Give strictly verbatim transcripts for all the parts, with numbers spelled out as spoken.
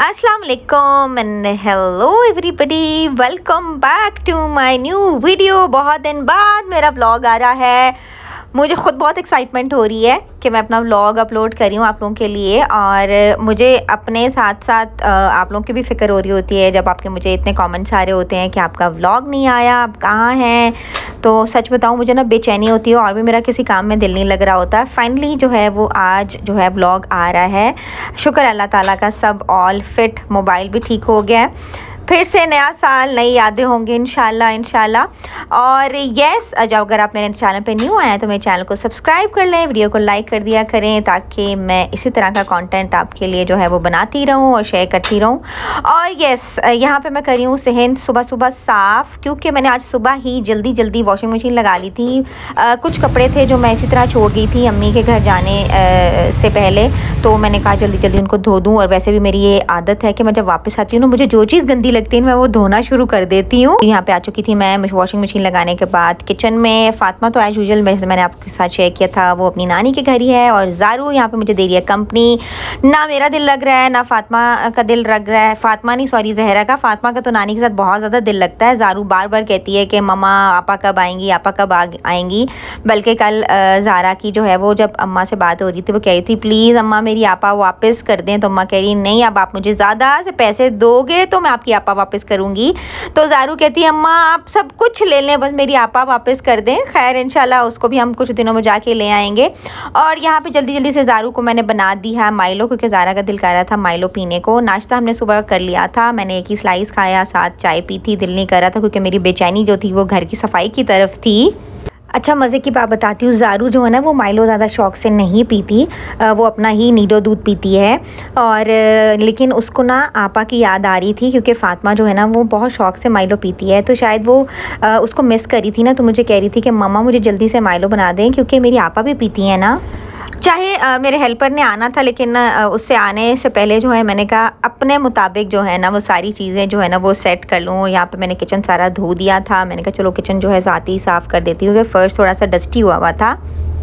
अस्सलाम वालेकुम and hello everybody, welcome back to my new video. बहुत दिन बाद मेरा व्लॉग आ रहा है। मुझे ख़ुद बहुत एक्साइटमेंट हो रही है कि मैं अपना व्लॉग अपलोड कर रही हूँ आप लोगों के लिए, और मुझे अपने साथ साथ आप लोगों की भी फ़िक्र हो रही होती है जब आपके मुझे इतने कमेंट्स आ रहे होते हैं कि आपका व्लॉग नहीं आया, आप कहाँ हैं। तो सच बताऊँ, मुझे ना बेचैनी होती है और भी मेरा किसी काम में दिल नहीं लग रहा होता। फाइनली जो है वो आज जो है व्लॉग आ रहा है। शुक्र अल्लाह ताला का, सब ऑल फिट, मोबाइल भी ठीक हो गया है। फिर से नया साल, नई यादें होंगी इंशाल्लाह इंशाल्लाह। और यस, जब अगर आप मेरे चैनल पे न्यू आए हैं तो मेरे चैनल को सब्सक्राइब कर लें, वीडियो को लाइक कर दिया करें, ताकि मैं इसी तरह का कंटेंट आपके लिए जो है वो बनाती रहूं और शेयर करती रहूं। और यस, यहाँ पे मैं कर रही हूँ सहन सुबह सुबह साफ़, क्योंकि मैंने आज सुबह ही जल्दी जल्दी वॉशिंग मशीन लगा ली थी। आ, कुछ कपड़े थे जो मैं इसी तरह छोड़ गई थी अम्मी के घर जाने आ, से पहले, तो मैंने कहा जल्दी जल्दी उनको धो दूँ। और वैसे भी मेरी ये आदत है कि मैं जब वापस आती हूँ ना, मुझे जो चीज़ गंदी लगती है मैं वो धोना शुरू कर देती हूँ। यहाँ पे आ चुकी थी मैं वॉशिंग मशीन लगाने के बाद किचन में। फातिमा तो एज यूजुअल जैसे मैंने आपके साथ शेयर किया था वो अपनी नानी के घर ही है, और ज़ारू यहाँ पे मुझे दे रही है कंपनी। ना मेरा दिल लग रहा है ना फातिमा का दिल लग रहा है, फातिमा नहीं सॉरी ज़हरा का। फातिमा का तो नानी के साथ बहुत ज़्यादा दिल लगता है। ज़ारू बार बार कहती है कि मम्मा आपा कब आएंगी, आपा कब आएंगी। बल्कि कल ज़ारा की जो है वो जब अम्मा से बात हो रही थी, वो कह रही थी प्लीज़ अम्मा मेरी आपा वापस कर दें। तो अम्मा कह रही नहीं, अब आप मुझे ज़्यादा से पैसे दोगे तो मैं आपकी आपा वापस करूंगी। तो ज़ारू कहती है अम्मा आप सब कुछ ले लें, बस मेरी आपा वापस कर दें। खैर इंशाल्लाह उसको भी हम कुछ दिनों में जाके ले आएंगे। और यहाँ पे जल्दी जल्दी से ज़ारू को मैंने बना दी है माइलो, क्योंकि ज़ारा का दिल कर रहा था माइलो पीने को। नाश्ता हमने सुबह कर लिया था, मैंने एक ही स्लाइस खाया, साथ चाय पी थी। दिल नहीं कर रहा था क्योंकि मेरी बेचैनी जो थी वो घर की सफाई की तरफ थी। अच्छा, मज़े की बात बताती हूँ, ज़ारू जो है ना वो माइलो ज़्यादा शौक से नहीं पीती, वो अपना ही नीडो दूध पीती है। और लेकिन उसको ना आपा की याद आ रही थी, क्योंकि फातिमा जो है ना वो बहुत शौक से माइलो पीती है। तो शायद वो उसको मिस करी थी ना, तो मुझे कह रही थी कि मम्मा मुझे जल्दी से माइलो बना दें, क्योंकि मेरी आपा भी पीती है ना। चाहे आ, मेरे हेल्पर ने आना था, लेकिन आ, उससे आने से पहले जो है मैंने कहा अपने मुताबिक जो है ना वो सारी चीज़ें जो है ना वो सेट कर लूँ। यहाँ पे मैंने किचन सारा धो दिया था, मैंने कहा चलो किचन जो है साथ ही साफ़ कर देती हूँ, क्योंकि फर्स्ट थोड़ा सा डस्टी हुआ हुआ था।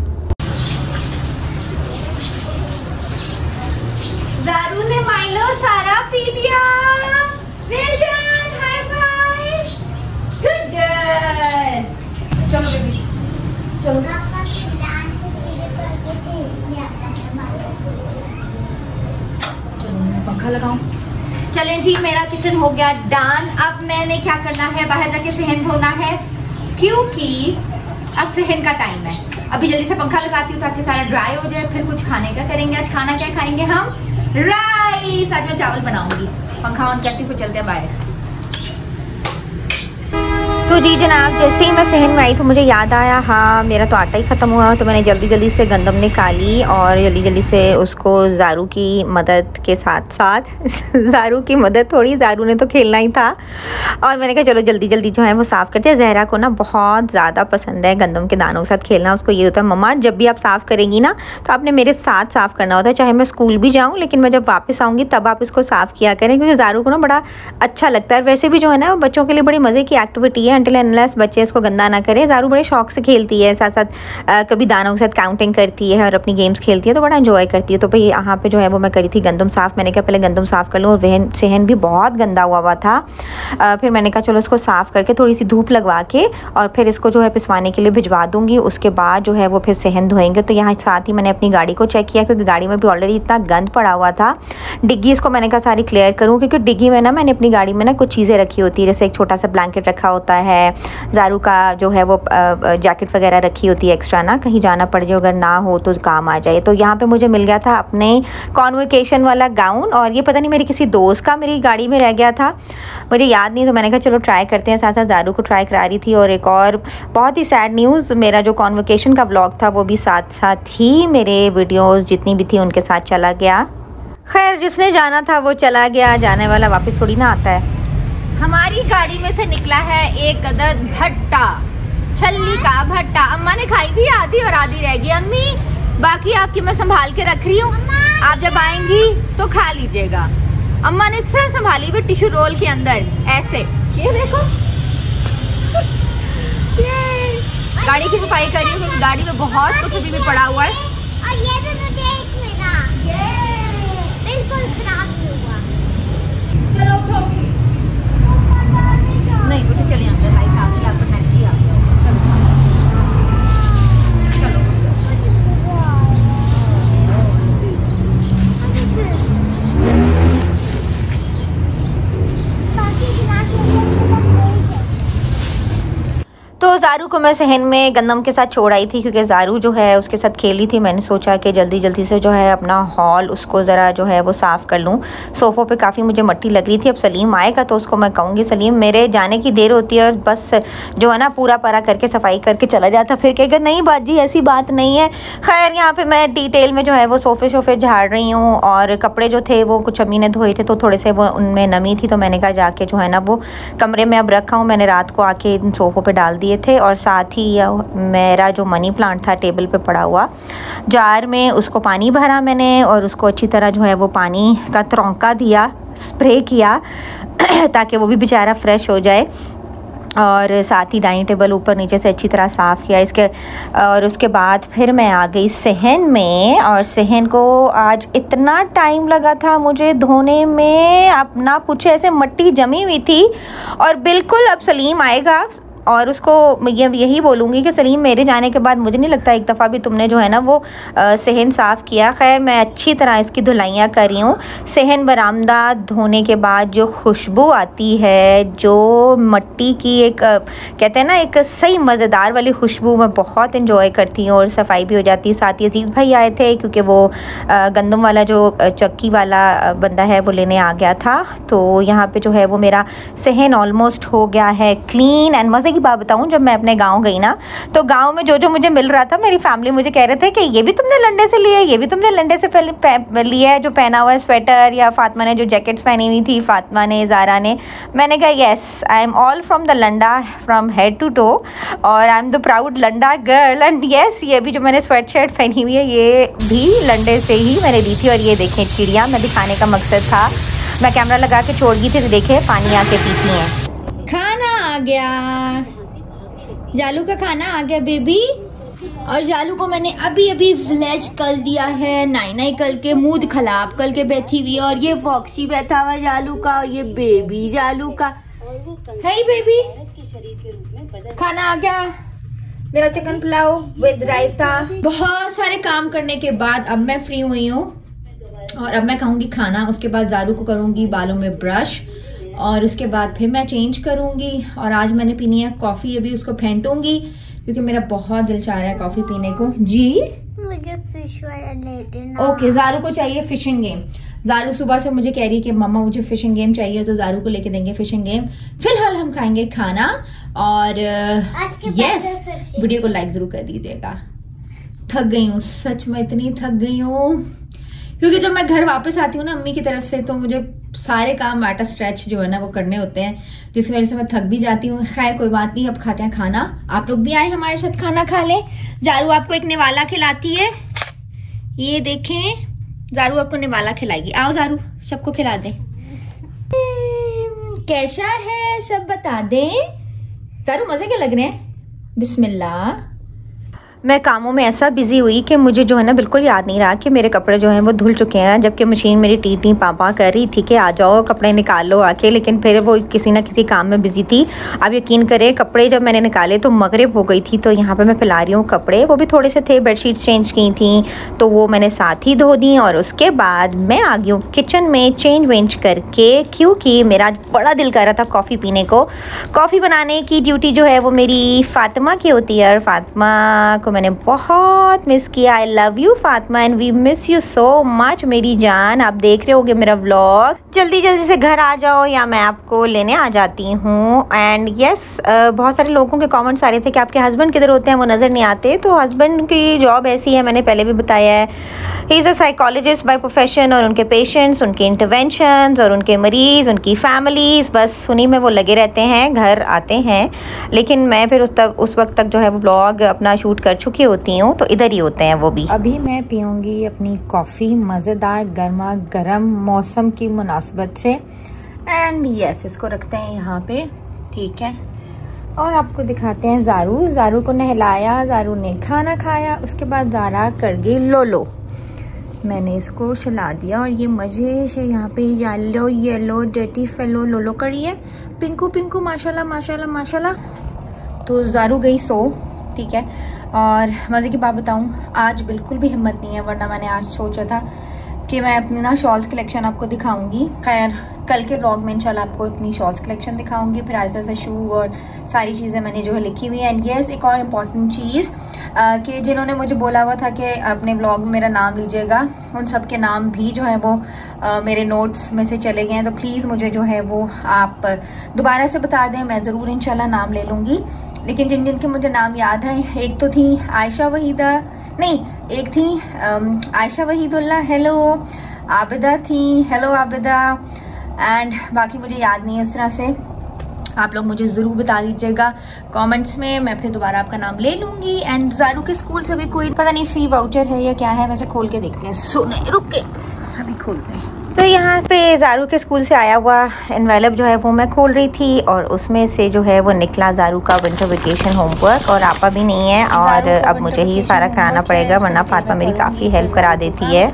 ज़ारू ने माइलो सारा पी लिया। Well done, high five, good girl. चलो बेबी चलो। पंखा लगाऊं। चलें जी, मेरा किचन हो गया डन। अब मैंने क्या करना है, बाहर जाके सहन धोना है, क्योंकि अब सहन का टाइम है। अभी जल्दी से पंखा लगाती हूँ ताकि सारा ड्राई हो जाए, फिर कुछ खाने का करेंगे। आज खाना क्या खाएंगे हम? राइस। आज मैं चावल बनाऊंगी। पंखा ऑन करती हूँ, फिर चलते हैं बाहर। तो जी जनाब, जैसे ही मैं सहन में आई तो मुझे याद आया हाँ मेरा तो आटा ही ख़त्म हुआ। तो मैंने जल्दी जल्दी से गंदम निकाली और जल्दी जल्दी से उसको ज़ारू की मदद के साथ साथ ज़ारू की मदद थोड़ी, ज़ारू ने तो खेलना ही था, और मैंने कहा चलो जल्दी जल्दी जो है वो साफ़ करते हैं। ज़हरा को ना बहुत ज़्यादा पसंद है गंदम के दानों के साथ खेलना। उसको ये होता है मम्मा जब भी आप साफ़ करेंगी ना तो आपने मेरे साथ साफ़ करना होता है, चाहे मैं स्कूल भी जाऊँ, लेकिन मैं जब वापस आऊँगी तब आप इसको साफ़ किया करें, क्योंकि ज़ारू को ना बड़ा अच्छा लगता है। वैसे भी जो है ना बच्चों के लिए बड़ी मज़े की एक्टिविटी है, अनटिल अनलेस बच्चे इसको गंदा ना करें। ज़ारू बड़े शौक से खेलती है, साथ साथ आ, कभी दानों के साथ काउंटिंग करती है और अपनी गेम्स खेलती है, तो बड़ा एंजॉय करती है। तो भाई यहाँ पे जो है वो मैं करी थी गंदम साफ़। मैंने कहा पहले गंदम साफ़ कर लूँ, और वहन सहन भी बहुत गंदा हुआ हुआ था। आ, फिर मैंने कहा चलो इसको साफ़ करके थोड़ी सी धूप लगवा के और फिर इसको जो है पिसवाने के लिए भिजवा दूँगी। उसके बाद जो है वो फिर सहन धोएंगे। तो यहाँ साथ ही मैंने अपनी गाड़ी को चेक किया, क्योंकि गाड़ी में भी ऑलरेडी इतना गंद पड़ा हुआ था। डिग्गी इसको मैंने कहा सारी क्लियर करूँ, क्योंकि डिग्गी में ना मैंने अपनी गाड़ी में ना कुछ चीज़ें रखी होती है, जैसे एक छोटा सा ब्लैंकेट रखा होता है, ज़ारू का जो है वो जैकेट वगैरह रखी होती है एक्स्ट्रा, ना कहीं जाना पड़ जाए, अगर ना हो तो काम आ जाए। तो यहाँ पे मुझे मिल गया था अपने कॉन्वोकेशन वाला गाउन, और ये पता नहीं मेरी किसी दोस्त का मेरी गाड़ी में रह गया था, मुझे याद नहीं। तो मैंने कहा चलो ट्राई करते हैं, साथ साथ ज़ारू को ट्राई करा रही थी। और एक और बहुत ही सैड न्यूज़, मेरा जो कॉन्वोकेशन का व्लॉग था वो भी साथ साथ ही मेरे वीडियोज़ जितनी भी थी उनके साथ चला गया। खैर जिसने जाना था वो चला गया, जाने वाला वापस थोड़ी ना आता है। हमारी गाड़ी में से निकला है एक अदद भट्टा, छल्ली का भट्टा। अम्मा ने खाई भी आधी और आधी रह गई। अम्मी बाकी आपकी मैं संभाल के रख रही हूँ, आप जब आएंगी तो खा लीजिएगा। अम्मा ने सिर्फ संभाली हुई टिश्यू रोल के अंदर ऐसे, ये देखो ये गाड़ी की सफाई कर रही हूँ, क्योंकि गाड़ी में बहुत कुछ अभी भी पड़ा हुआ है। और ये भी मुझे एक मिला, बिल्कुल खराब हुआ। ज़ारू को मैं सहन में गंदम के साथ छोड़ आई थी, क्योंकि ज़ारू जो है उसके साथ खेली थी। मैंने सोचा कि जल्दी जल्दी से जो है अपना हॉल उसको ज़रा जो है वो साफ़ कर लूँ। सोफ़ों पे काफ़ी मुझे मट्टी लग रही थी। अब सलीम आएगा तो उसको मैं कहूँगी सलीम मेरे जाने की देर होती है, और बस जो है ना पूरा परा करके सफाई करके चला जाता। फिर कहेगा नहीं बाजी ऐसी बात नहीं है। खैर यहाँ पर मैं डिटेल में जो है वो सोफ़े शोफ़े झाड़ रही हूँ, और कपड़े जो थे वो कुछ अम्मी ने धोए थे तो थोड़े से वो उनमें नमी थी, तो मैंने कहा जाके जो है ना वो कमरे में अब रखा हूँ। मैंने रात को आके इन सोफ़ों पे डाल दिए थे, और साथ ही मेरा जो मनी प्लांट था टेबल पे पड़ा हुआ जार में, उसको पानी भरा मैंने, और उसको अच्छी तरह जो है वो पानी का तरौंका दिया, स्प्रे किया ताकि वो भी बेचारा फ्रेश हो जाए। और साथ ही डाइनिंग टेबल ऊपर नीचे से अच्छी तरह साफ़ किया इसके। और उसके बाद फिर मैं आ गई सहन में, और सहन को आज इतना टाइम लगा था मुझे धोने में, आप ना पूछे, ऐसे मट्टी जमी हुई थी। और बिल्कुल अब सलीम आएगा और उसको मैं यही बोलूँगी कि सलीम मेरे जाने के बाद मुझे नहीं लगता एक दफ़ा भी तुमने जो है ना वो आ, सहन साफ़ किया। खैर मैं अच्छी तरह इसकी धुलाइयाँ कर रही हूँ। सहन बरामदा धोने के बाद जो खुशबू आती है, जो मट्टी की एक आ, कहते हैं ना एक सही मज़ेदार वाली खुशबू, मैं बहुत इन्जॉय करती हूँ, और सफाई भी हो जाती है। साथ ही अजीज़ भाई आए थे, क्योंकि वो आ, गंदम वाला जो चक्की वाला बंदा है वो लेने आ गया था। तो यहाँ पर जो है वो मेरा सहन ऑलमोस्ट हो गया है क्लीन। एंड मज़े बात बताऊं, जब मैं अपने गांव गई ना, तो गांव में जो जो मुझे मिल रहा था, मेरी फैमिली मुझे कह रहे थे कि ये भी तुमने लंडे से लिया है, ये भी तुमने लंडे से पहले लिया है, जो पहना हुआ है स्वेटर, या फातिमा ने जो जैकेट्स पहनी हुई थी, फातिमा ने, ज़ारा ने। मैंने कहा yes I am all from the Landa, from head to toe, और I am the proud Landa girl. And yes ये भी जो मैंने स्वेट शर्ट पहनी हुई है ये भी लंडे से ही मैंने ली थी। और ये देखें चिड़िया, मैं दिखाने का मकसद था, मैं कैमरा लगा के छोड़ गई थी तो देखे पानी आके पीती हैं। खाना आ गया, जालू का खाना आ गया बेबी। और जालू को मैंने अभी अभी फ्लैश कर दिया है, नाई नाई कल के मुंह खराब कल के बैठी हुई है। और ये फॉक्सी बैठा हुआ जालू का, और ये बेबी जालू का है बेबी। खाना आ गया मेरा, चिकन पुलाव विद रायता। बहुत सारे काम करने के बाद अब मैं फ्री हुई हूँ, और अब मैं खाऊंगी खाना। उसके बाद जालू को करूंगी बालों में ब्रश, और उसके बाद फिर मैं चेंज करूंगी। और आज मैंने पीनी है कॉफी, अभी उसको फेंटूंगी क्योंकि मेरा बहुत दिल चाह रहा है कॉफी पीने को। जी मुझे फिश वाला ले देना। ओके, जारू को चाहिए फिशिंग गेम। जारू सुबह से मुझे कह रही है कि मम्मा मुझे फिशिंग गेम चाहिए, तो जारू को लेके देंगे फिशिंग गेम। फिलहाल हम खाएंगे खाना, और यस वीडियो को लाइक जरूर कर दीजिएगा। थक गई हूँ सच में, इतनी थक गई हूँ, क्योंकि जब मैं घर वापस आती हूँ ना अम्मी की तरफ से, तो मुझे सारे काम एट अ स्ट्रेच जो है ना वो करने होते हैं, जिसकी वजह से मैं थक भी जाती हूँ। खैर कोई बात नहीं, अब खाते हैं खाना। आप लोग भी आए हमारे साथ खाना खा लें। जारू आपको एक निवाला खिलाती है, ये देखें, जारू आपको निवाला खिलाएगी। आओ जारू सबको खिला दे। कैसा है सब बता दे। जारू मजे के लग रहे हैं। बिस्मिल्लाह। मैं कामों में ऐसा बिजी हुई कि मुझे जो है ना बिल्कुल याद नहीं रहा कि मेरे कपड़े जो हैं वो धुल चुके हैं, जबकि मशीन मेरी टी टी पापा कर रही थी कि आ जाओ कपड़े निकाल लो आके, लेकिन फिर वो किसी ना किसी काम में बिजी थी। अब यकीन करें कपड़े जब मैंने निकाले तो मगरिब हो गई थी। तो यहाँ पे मैं फैला रही हूँ कपड़े, वो भी थोड़े से थे, बेडशीट्स चेंज की थी तो वो मैंने साथ ही धो दी। और उसके बाद मैं आ गई हूँ किचन में चेंज वेंज करके, क्योंकि मेरा बड़ा दिल कर रहा था कॉफ़ी पीने को। कॉफ़ी बनाने की ड्यूटी जो है वो मेरी फातिमा की होती है, और फातिमा को मैंने बहुत मिस किया। I love you Fatima and we miss you so much मेरी जान। आप देख रहे होगे मेरा व्लॉग, जल्दी जल्दी से घर आ जाओ या मैं आपको लेने आ जाती हूँ। एंड यस yes, बहुत सारे लोगों के कमेंट्स आ रहे थे कि आपके हस्बैंड किधर होते हैं, वो नज़र नहीं आते। तो हस्बैंड की जॉब ऐसी है, मैंने पहले भी बताया है, he is a psychologist by profession, और उनके पेशेंट्स, उनके इंटरवेंशंस और उनके मरीज़, उनकी फैमिलीज़, बस उन्हीं में वो लगे रहते हैं, घर आते हैं। लेकिन मैं फिर उस तक उस वक्त तक जो है वो ब्लॉग अपना शूट कर चुकी होती हूँ, तो इधर ही होते हैं वो भी। अभी मैं पीऊँगी अपनी कॉफ़ी मज़ेदार गर्मा गर्म मौसम की मुनासबत से। एंड यस इसको रखते हैं यहाँ पे, ठीक है। और आपको दिखाते हैं ज़ारू। ज़ारू को नहलाया, ज़ारू ने खाना खाया, उसके बाद ज़ारा कर गई लोलो। मैंने इसको सुला दिया और ये मज़े से यहाँ पे येलो येलो डर्टी फेलो लोलो करी है। पिंकू पिंकू माशाल्लाह माशाल्लाह माशाल्लाह। तो ज़ारू गई सो, ठीक है। और मज़े की बात बताऊँ, आज बिल्कुल भी हिम्मत नहीं है, वरना मैंने आज सोचा था कि मैं अपनी ना शॉल्स कलेक्शन आपको दिखाऊंगी। खैर कल के व्लॉग में इंशाल्लाह आपको अपनी शॉल्स कलेक्शन दिखाऊंगी, फिर ऐसा ऐसा शू और सारी चीज़ें मैंने जो है लिखी हुई है। एंड येस, एक और इम्पॉर्टेंट चीज़ कि जिन्होंने मुझे बोला हुआ था कि अपने व्लॉग में मेरा नाम लीजिएगा, उन सब के नाम भी जो है वो आ, मेरे नोट्स में से चले गए हैं। तो प्लीज़ मुझे जो है वो आप दोबारा से बता दें, मैं ज़रूर इंशाल्लाह नाम ले लूँगी। लेकिन जिन जिन के मुझे नाम याद हैं, एक तो थी आयशा वहीदा, नहीं एक थी आयशा वहीदुल्ला, हेलो। आबिदा थी, हेलो आबिदा। एंड बाकी मुझे याद नहीं है इस तरह से। आप लोग मुझे ज़रूर बता दीजिएगा कमेंट्स में, मैं फिर दोबारा आपका नाम ले लूँगी। एंड ज़ारू के स्कूल से भी कोई पता नहीं फ़ी वाउचर है या क्या है, वैसे खोल के देखते हैं। सुने रुक के अभी खोलते हैं। तो यहाँ पे ज़ारू के स्कूल से आया हुआ एनवेलप जो है वो मैं खोल रही थी और उसमें से जो है वो निकला ज़ारू का विंटर वेकेशन होमवर्क। और आपा भी नहीं है और अब मुझे ही सारा कराना पड़ेगा, वरना फातिमा मेरी काफ़ी हेल्प करा देती है।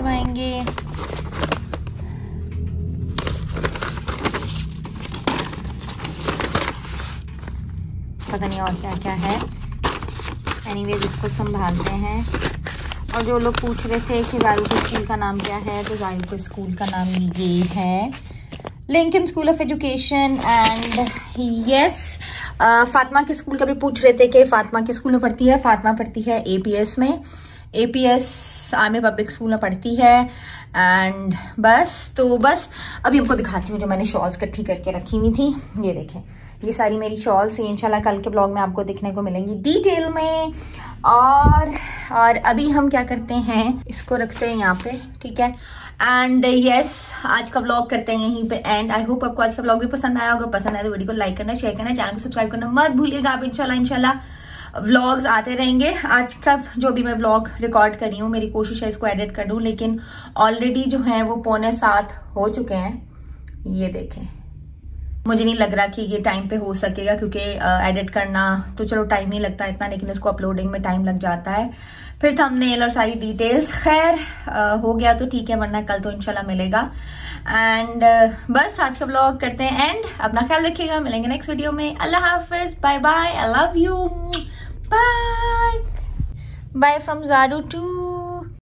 पता नहीं और क्या क्या है। एनीवेज इसको संभालते हैं। और जो लोग पूछ रहे थे कि ज़ारू के स्कूल का नाम क्या है, तो ज़ारू के स्कूल का नाम ये है Lincoln school of education. And yes, Fatima के स्कूल का भी पूछ रहे थे कि फातिमा के स्कूल में पढ़ती है। फातिमा पढ़ती है एपीएस में, एपीएस आर्मी पब्लिक स्कूल में पढ़ती है। एंड बस तो बस अभी आपको दिखाती हूँ जो मैंने शॉल्स इकट्ठी करके रखी हुई थी। ये देखें, ये सारी मेरी शॉल्स हैं। इंशाल्लाह कल के ब्लॉग में आपको देखने को मिलेंगी डिटेल में। और और अभी हम क्या करते हैं, इसको रखते हैं यहाँ पे, ठीक है। एंड यस, आज का ब्लॉग करते हैं यहीं पे एंड। आई होप आपको आज का ब्लॉग भी पसंद आया होगा। पसंद आया तो वीडियो को लाइक करना, शेयर करना, चैनल को सब्सक्राइब करना मत भूलिएगा। आप इंशाल्लाह इंशाल्लाह व्लॉग्स आते रहेंगे। आज का जो भी मैं व्लॉग रिकॉर्ड कर रही हूँ, मेरी कोशिश है इसको एडिट कर दूँ, लेकिन ऑलरेडी जो है वो पौने सात हो चुके हैं। ये देखें, मुझे नहीं लग रहा कि ये टाइम पे हो सकेगा, क्योंकि एडिट करना तो चलो टाइम नहीं लगता इतना, लेकिन इसको अपलोडिंग में टाइम लग जाता है। फिर थंबनेल और सारी डिटेल्स, खैर हो गया तो ठीक है, वरना कल तो इंशाल्लाह मिलेगा। एंड बस आज का ब्लॉग करते हैं एंड। अपना ख्याल रखिएगा, मिलेंगे नेक्स्ट वीडियो में। अल्लाह हाफिज, bye bye, I love you, bye bye from Zaru to